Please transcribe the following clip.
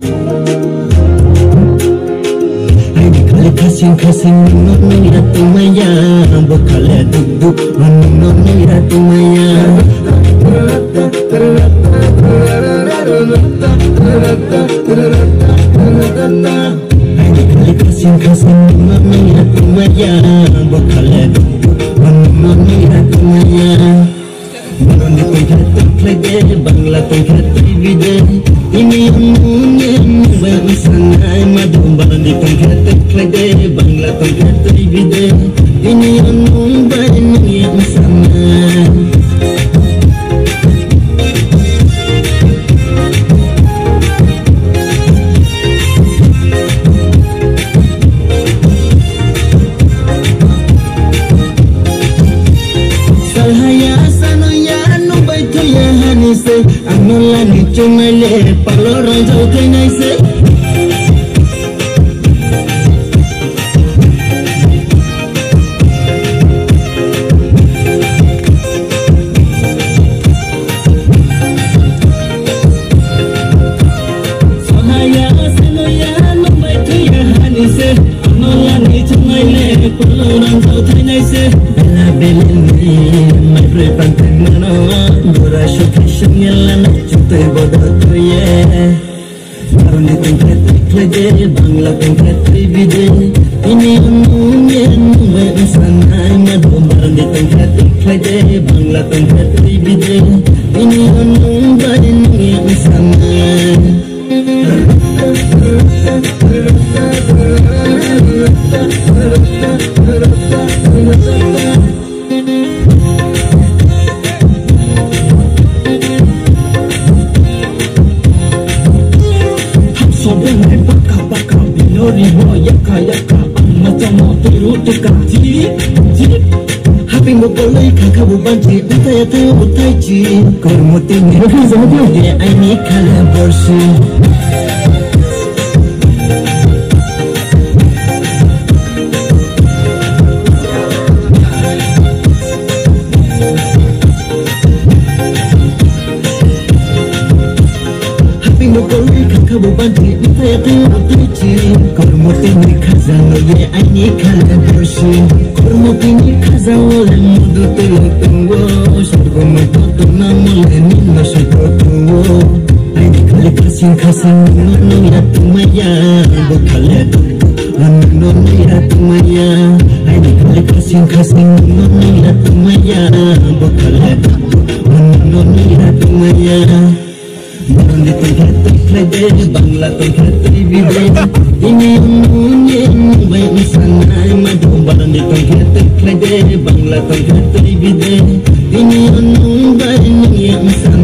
Kasing kasing nonong ya tumaya bakal duduk nonong ya tumaya kasing kasing nonong ya tumaya bakal duduk nonong ya tumaya Baron di pengkata plege bangla pengkata vide ini yang bersanai madu baron di pengkata plege bangla pengkata vide ini yang bersanai Anola ni chumale palorang jauh kenai se Sahaya sanoya numbai tuya hani se Anola ni chumale palorang jauh kenai se Bela bela ni mai prepantai mana Gura shukishan yalan Cutai bodoh tu ye Baron di tingkat klege Bangla tingkat vide Ini yang bersanai madu Baron di tingkat klege Bangla tingkat vide Ini yang bersanai Ribo yaka yaka macam mau tiru tukar jip jip Happy mo boleh kakak bubanti utai utai utai ji Kormuti merah zahir dia ini kalah bersih Happy mo boleh kakak bubanti utai utai utai ji Kormuti ni khazano ye ini kalah bersih Kormuti ni khazano le mudu tulu tunggu Surga mudu tuna mule nina surga tunggu Ini kali kasing kasing nono ya tumaya Bakale duduk nono ya tumaya Ini kali kasing kasing nono ya tumaya Bakale duduk nono ya tumaya Baron di tingkat klege Bangla tingkat vide Ini yang bersanai madu Baron di tingkat klege Bangla tingkat vide Ini yang bersanai